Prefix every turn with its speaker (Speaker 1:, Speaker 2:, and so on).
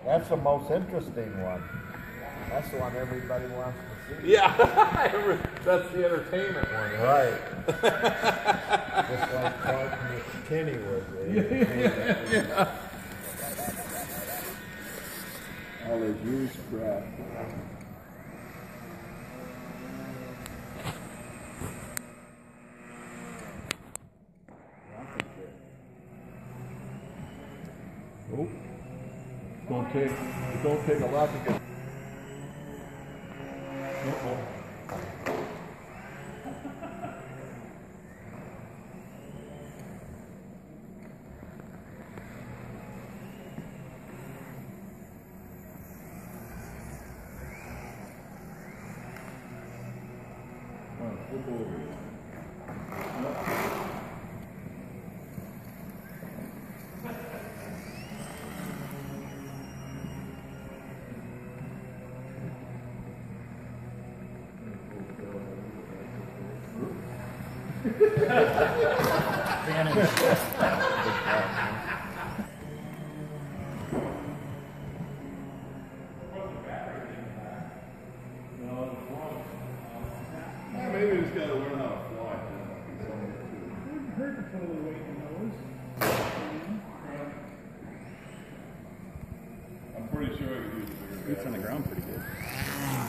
Speaker 1: That's the most interesting one. That's the one everybody wants to see.
Speaker 2: Yeah, that's the entertainment one.
Speaker 1: Right. Just like Clark McKinney was.
Speaker 2: Yeah.
Speaker 3: All his used crap.
Speaker 2: Oh, don't take a lot to get. Uh-oh. Flip over. Maybe we just got to learn how to fly.
Speaker 4: Hurt to put a little weight in those.
Speaker 3: I'm pretty sure I could use a bigger
Speaker 5: Boots on the ground pretty good.